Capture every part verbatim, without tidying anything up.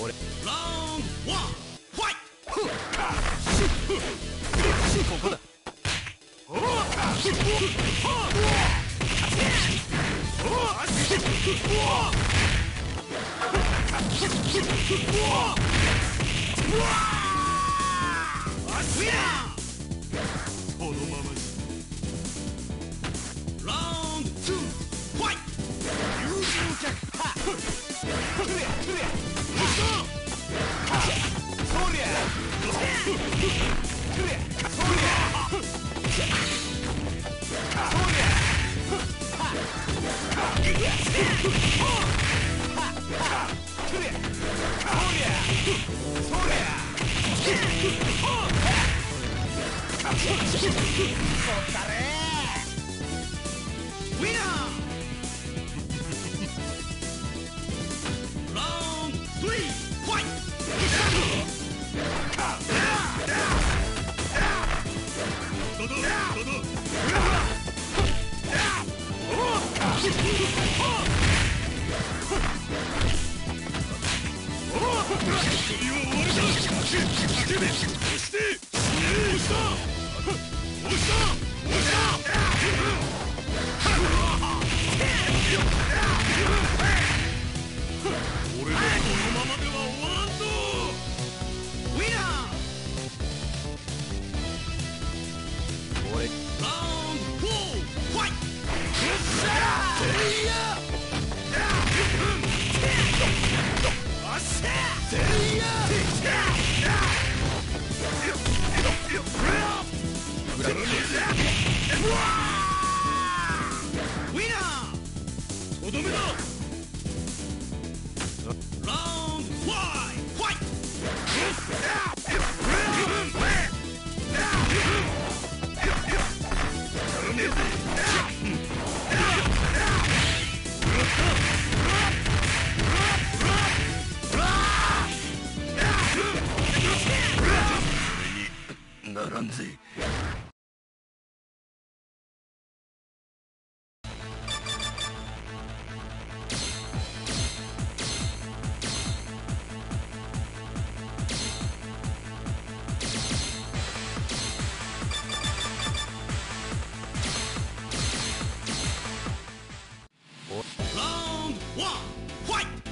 俺ラウンドワンファイト。ここだ。このままラウンドツーファイト。友人客はっくれくれそりゃくれそりゃそりゃくれそりゃウィナーラウンドスリーファイト。俺のこのままでは終わらんぞ。ウィナー俺ラウンドフォーファイト。ウィナーとどめだ。ラウンドファイトファイト。ならんぜ。ラウンドワンファイト。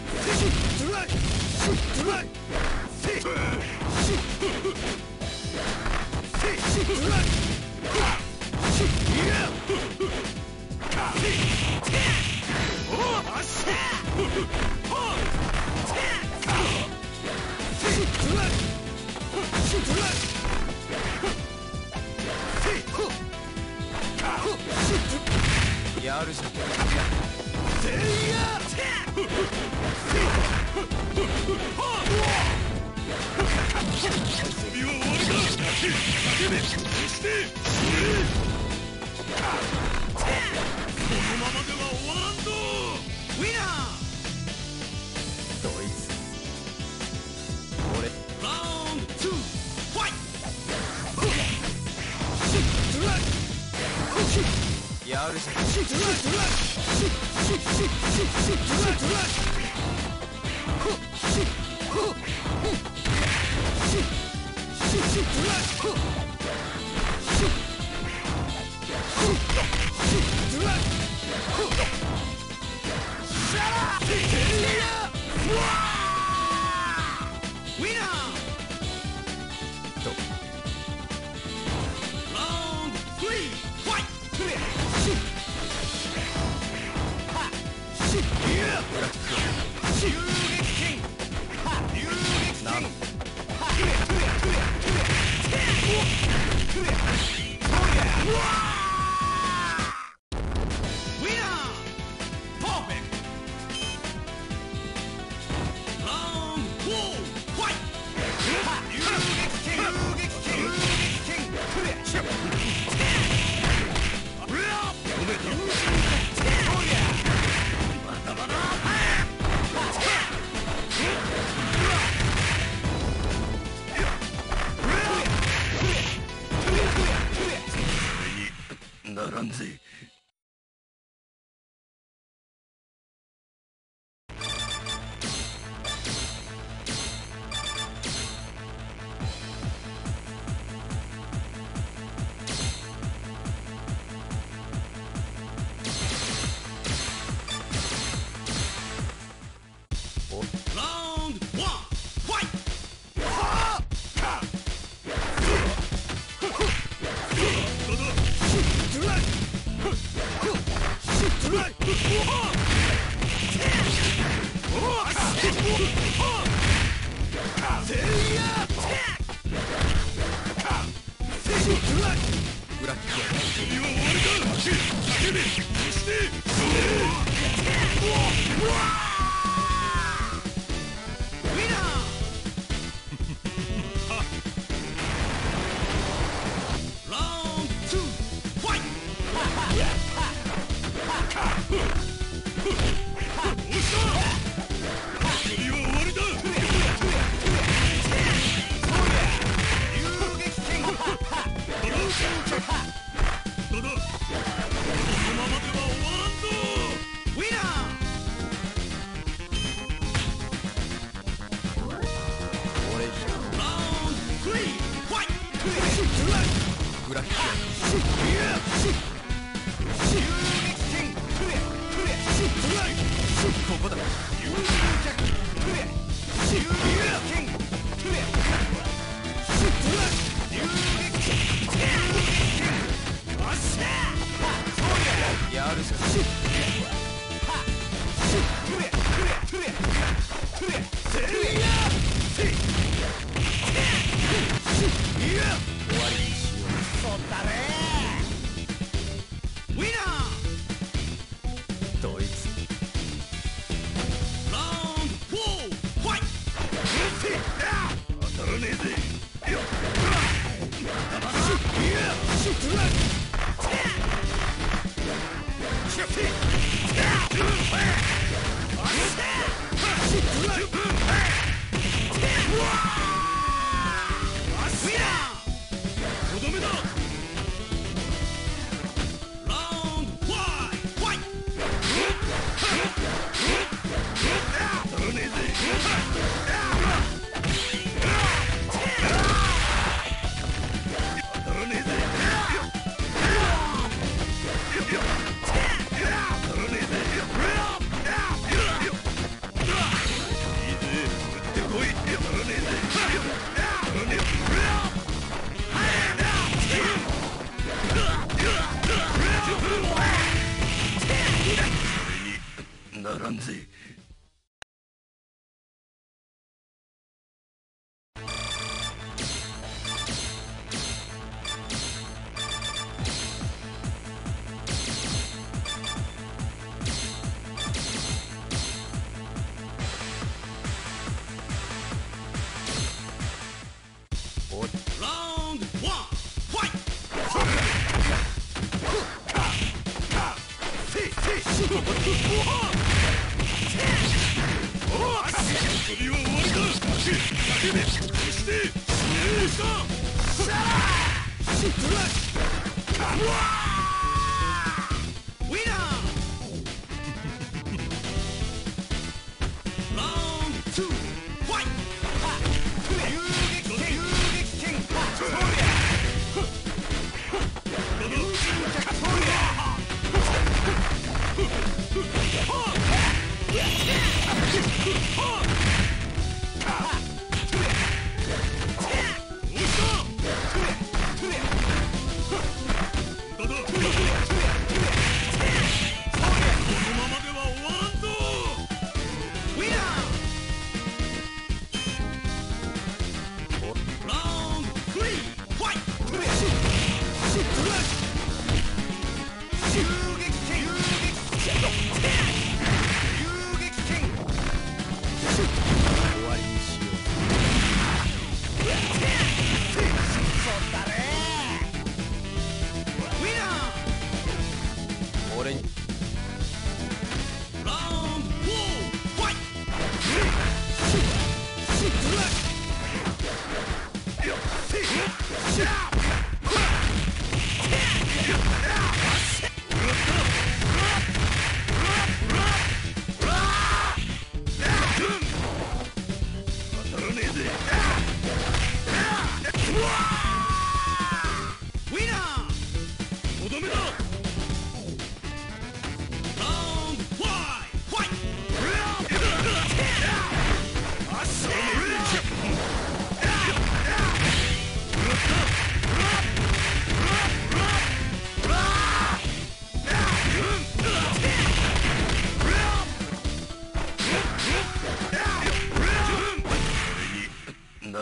やるじゃん。遊びは終わりだ。叫べ、そしてこのままでは終わらんぞ。ウィナードイツ俺ラウンドツーファイト。やるじゃん。ウィナーラウンドスリーファイト。遊撃剣遊撃剣ならんぜ。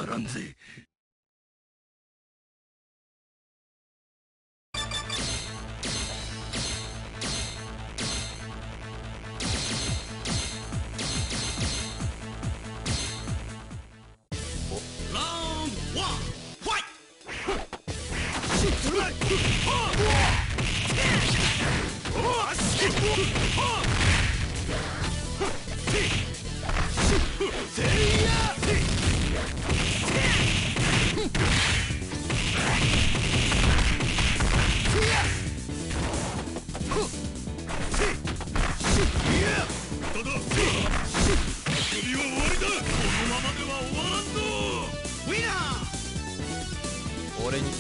ならんぜ。ラウンドワンファイ俺に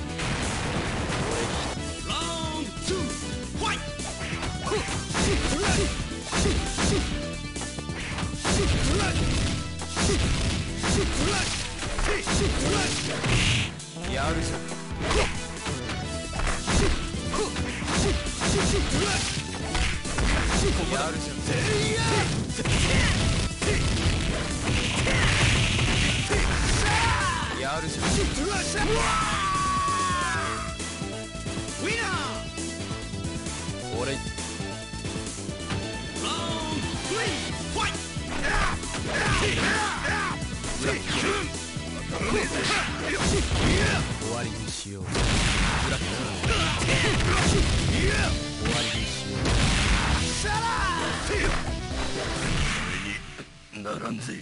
ラウンドツーファイやるぞ。やるぞ。やるぞ。ウィナー。俺ラウンドスリーファイ終わりにしよう。ブラック終わりにしよう。それにならんぜ。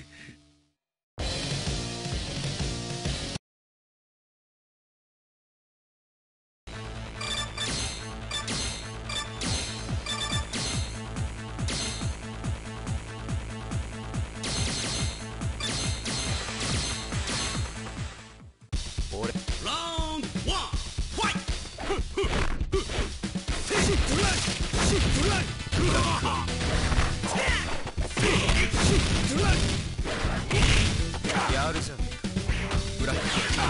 やるじゃん。ブラック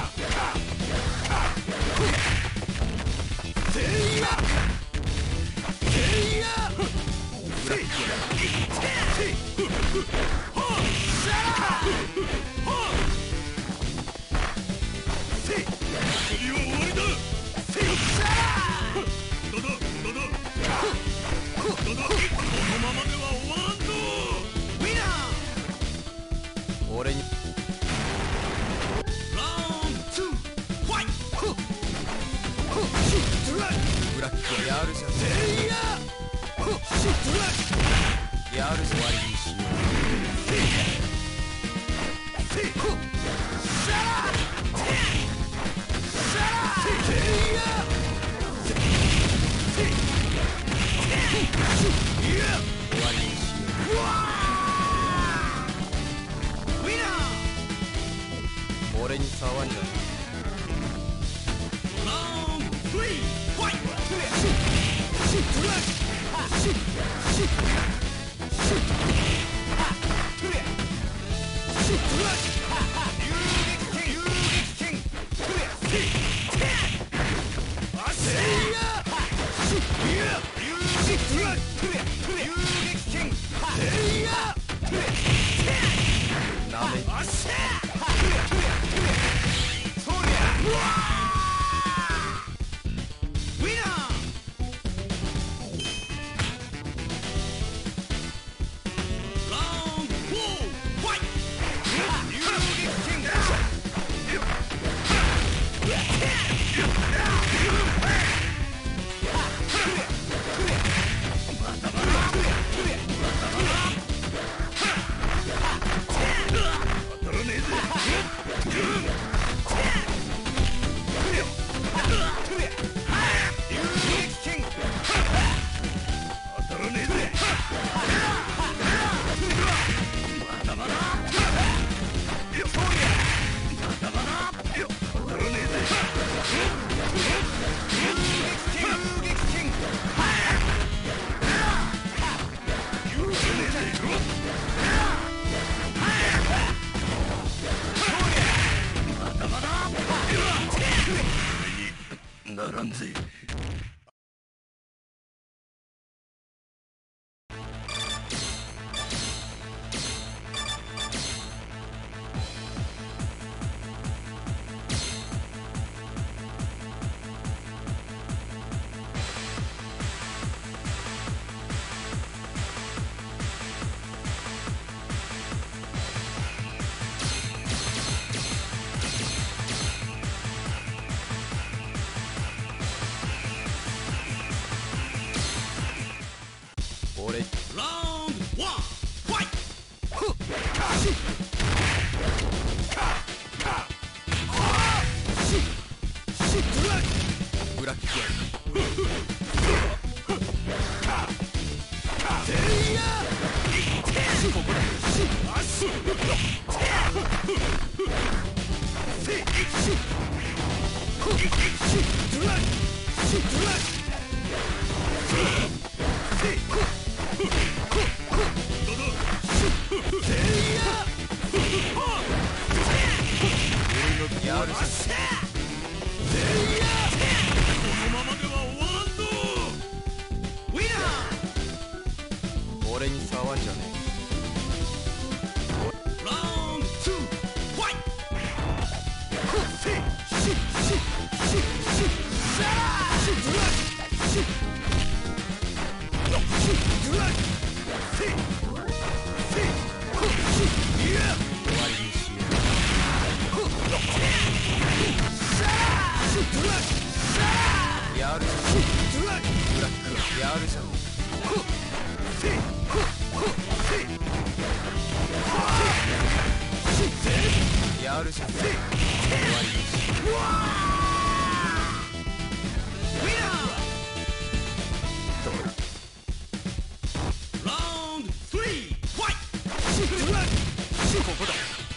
俺にラウンドツーファイブラックやるじゃん。やるぞ。終わりにしよう。終わりにしよう。俺に触んじゃねえ。ラウンドスリーファイなめならんぜ。 俺ラウンドワンファイト。ブラックギャルここだ。やるぜ。このままでは終わらんぞ。ウィナー。俺に触んじゃねえ。ラウンドツーファイト。やるじゃん。ブラックやるじゃん。やるじゃん。終わりにしよう。ここだ。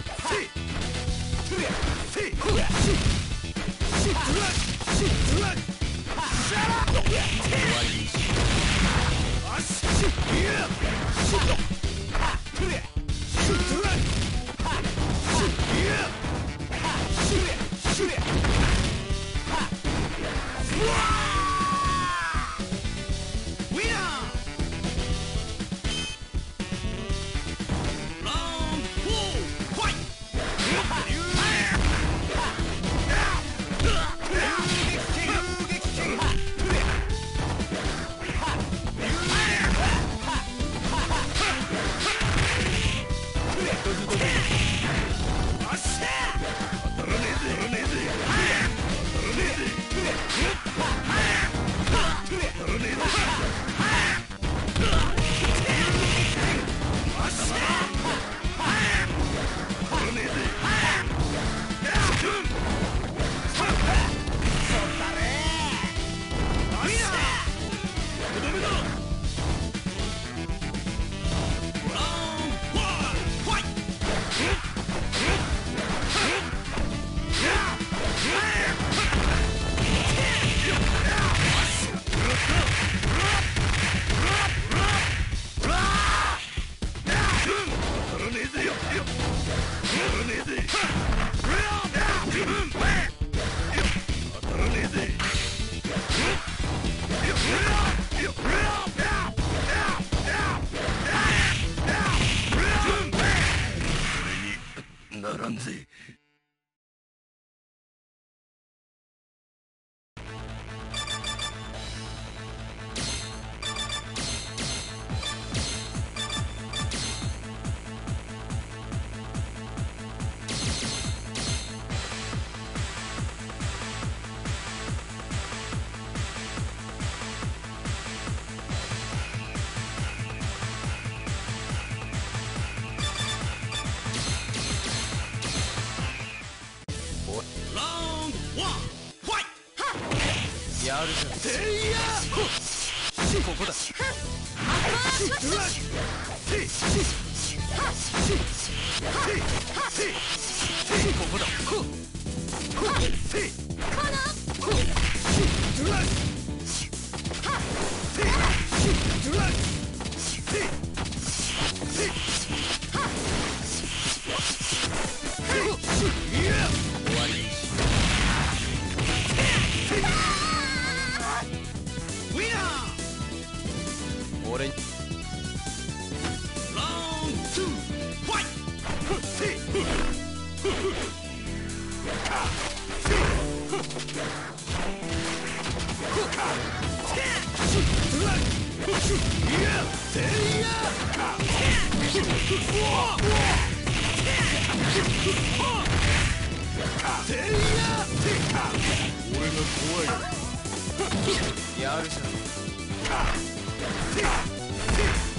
ならんぜ。やるじゃん。ここだ。ここだ。終わりにしよう。俺にラウンドツーファイ俺が怖い。やるじゃん。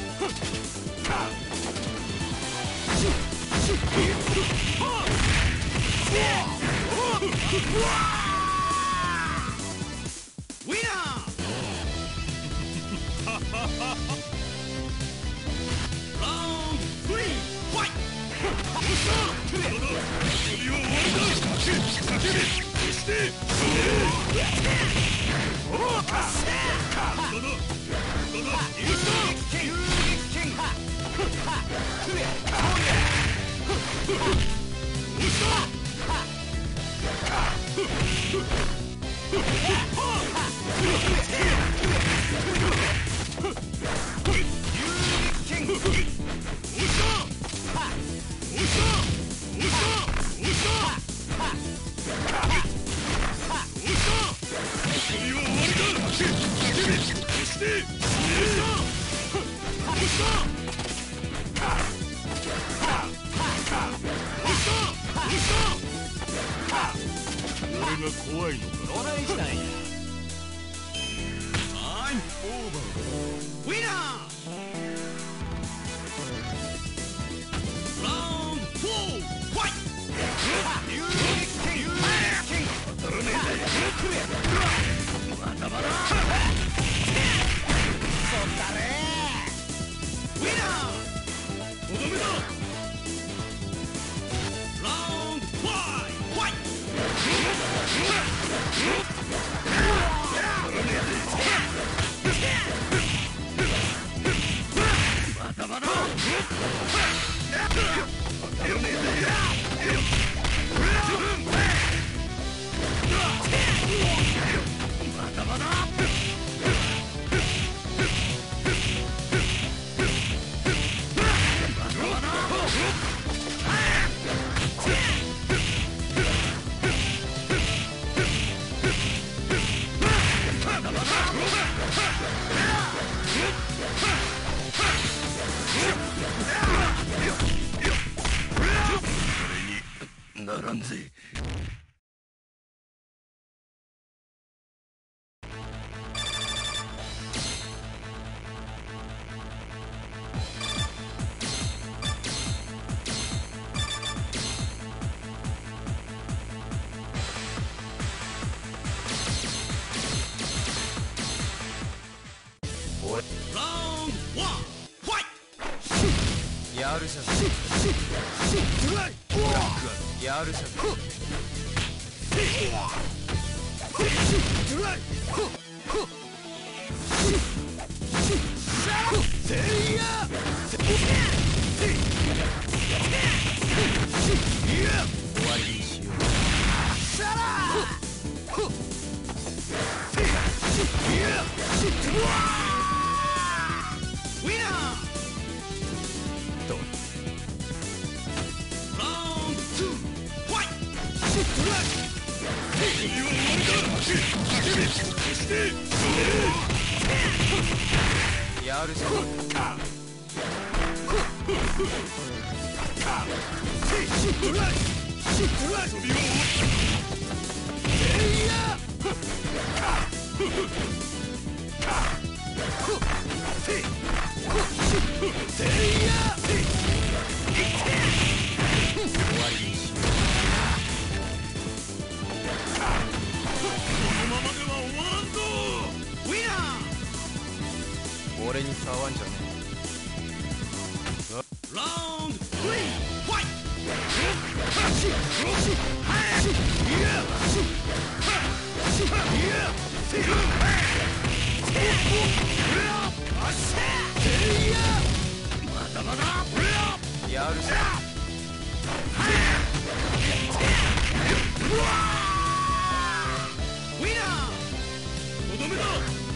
やるじゃん。やるじゃん。終わりにしよう。やるじゃん。終わりにしよう。 このままでは終わらんぞ。ウィナー。 俺に触んじゃねラウンドスリーファイト。まだまだやるじゃん。 ウィナー。とどめだ。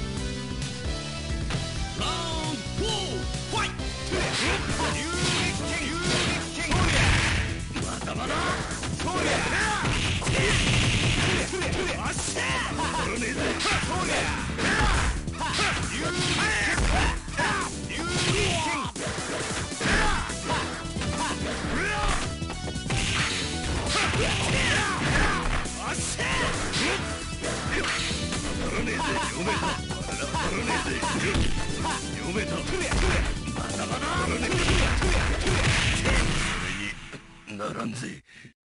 ラウンドフォーファイト。まだまだそりゃあっしゃーねえぜそりゃならんぜ。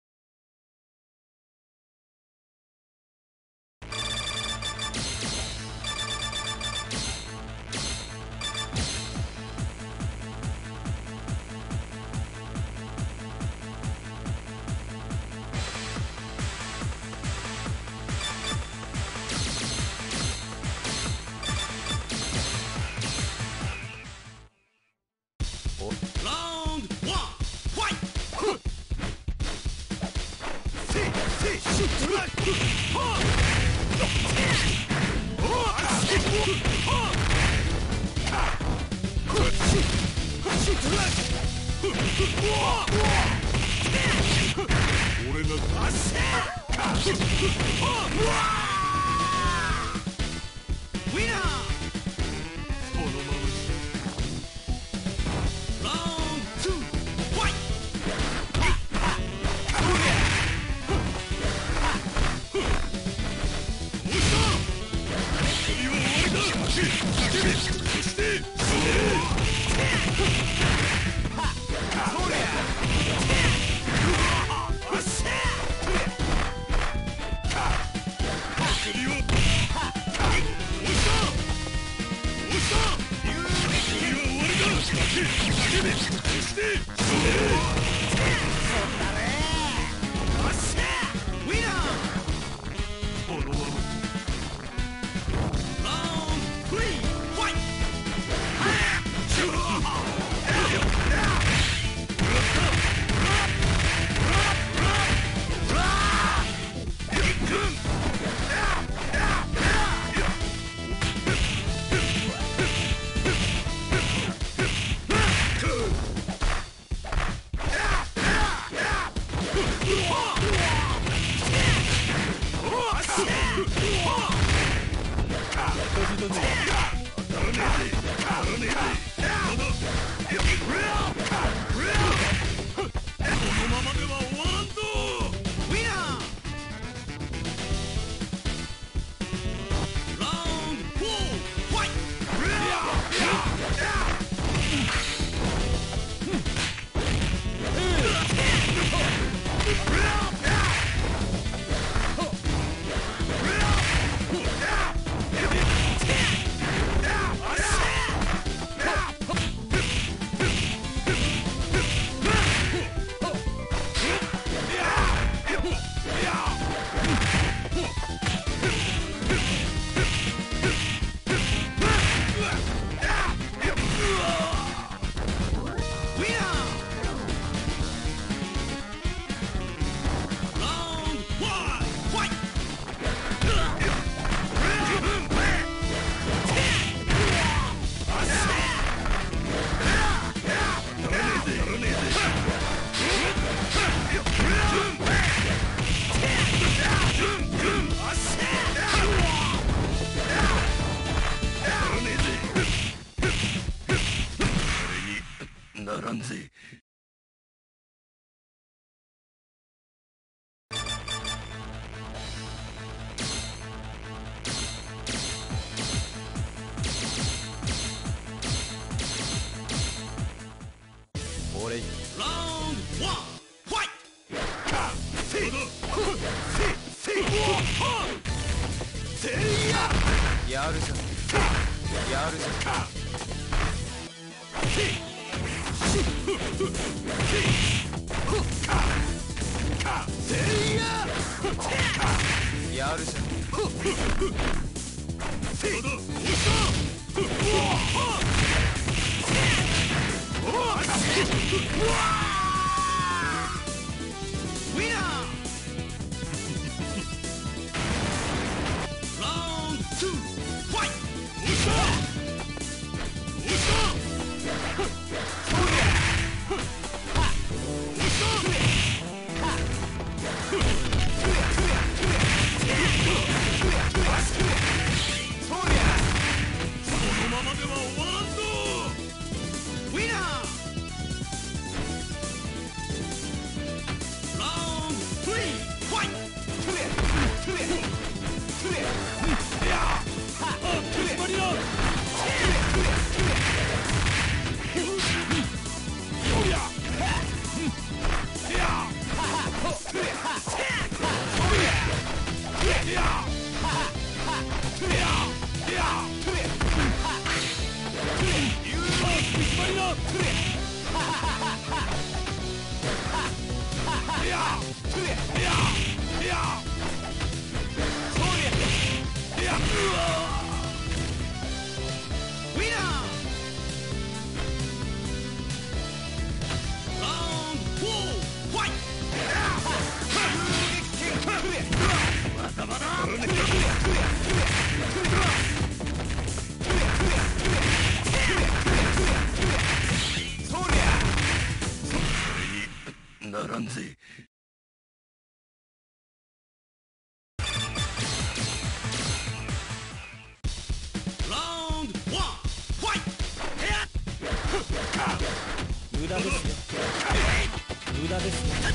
俺がウィナーこのままラウンドツーファイならんぜ。 俺ラウンドワンファイト。 やるじゃんやるじゃんやるじゃんウィナーラウンドツーファイト。このままでは終わらんぞ。ウィナーんぜ。ラウンドワンファイト。 無駄ですよ。無駄ですよ。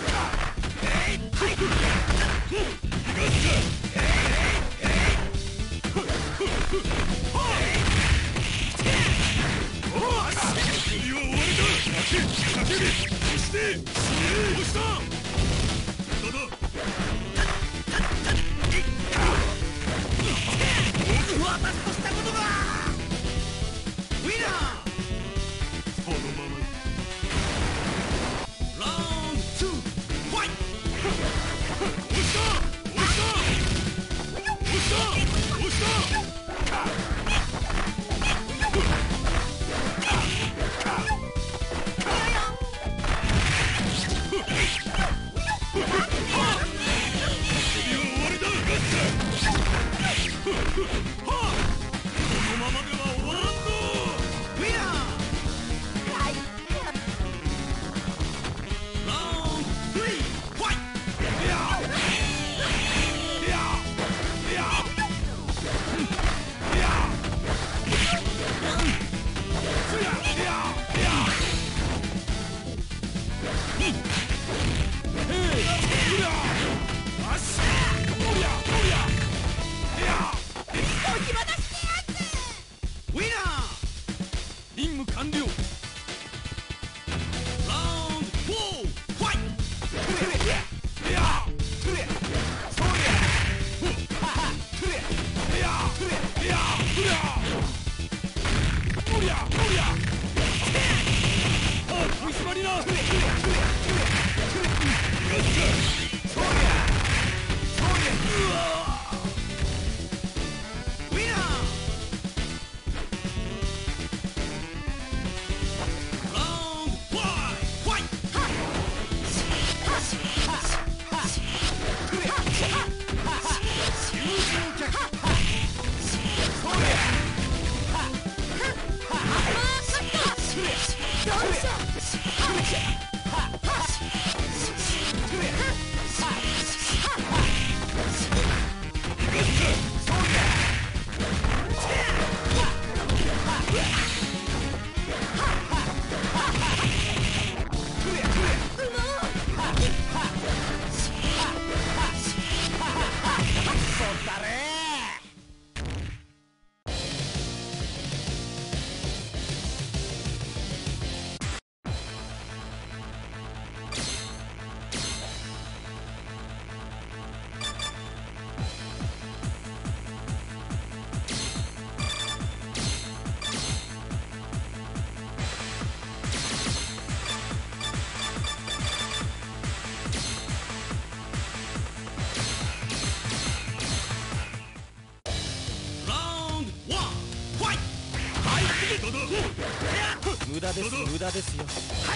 無駄です。無駄ですよ。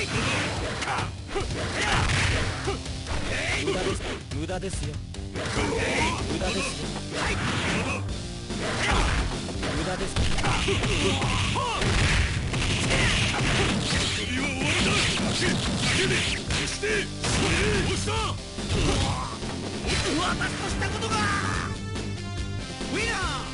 無駄です。無駄ですよ。無駄ですよ。無駄です。 私としたことがウィナー。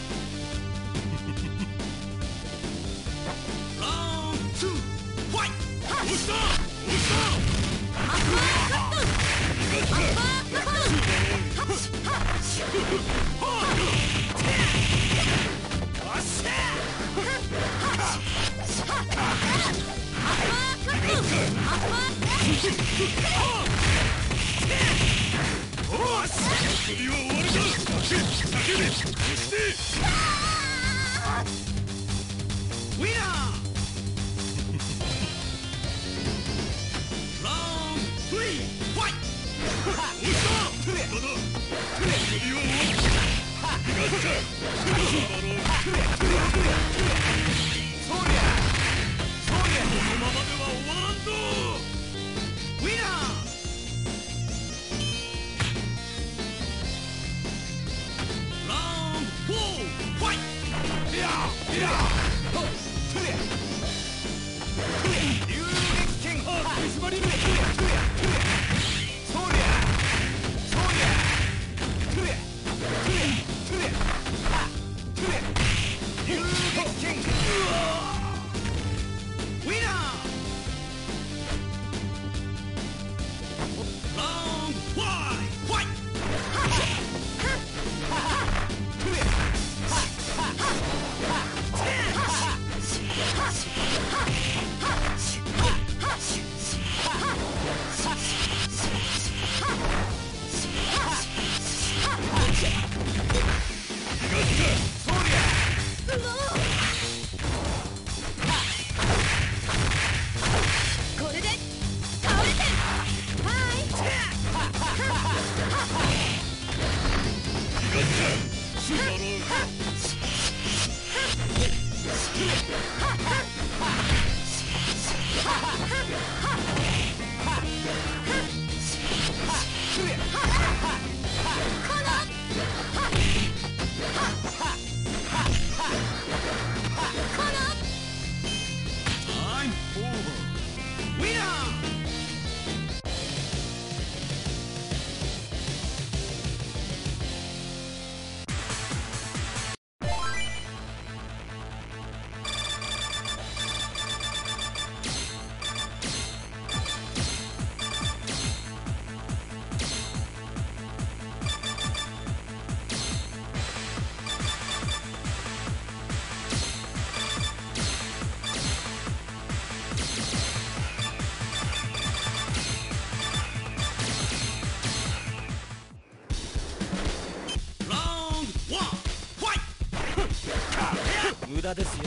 無駄ですよ。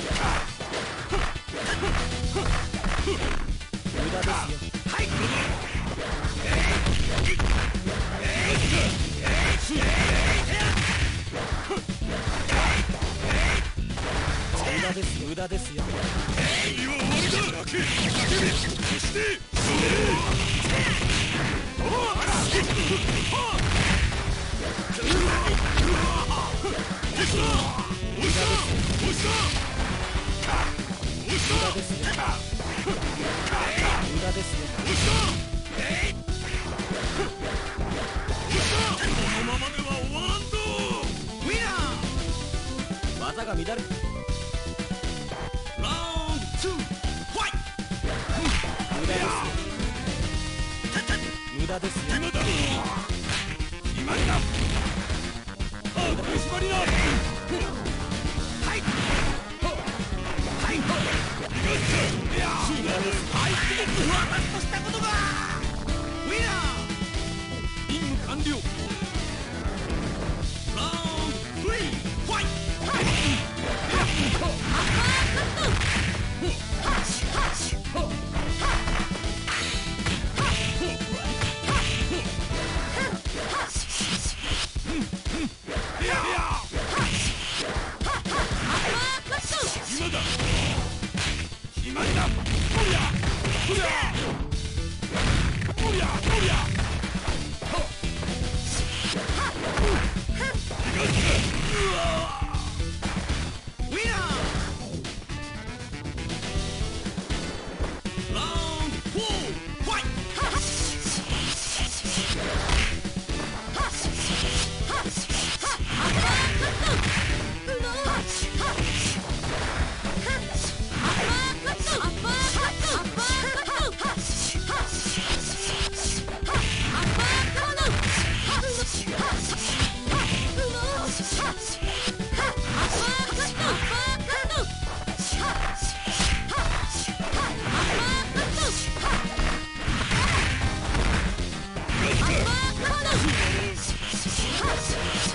無駄ですよ。 はい。 無駄ですよ。無駄ですよ。 次は終わりだ。だけ、そして、そこのままでは終わらんぞ。ウィナー。 技が乱れる。 ラウンドツー、ファイト。 無駄ですよ。無駄ですよ。 今だ。今だ。あ、縛りだ。はい。はい。いや、相手に私としたことが。ウィナー。任務完了。ラウンドスリー、ファイト。今だ。決まりだ。おりゃおりゃおりゃおりゃ。うわウィナー。ラウンドフォー、ファイト。 Ha!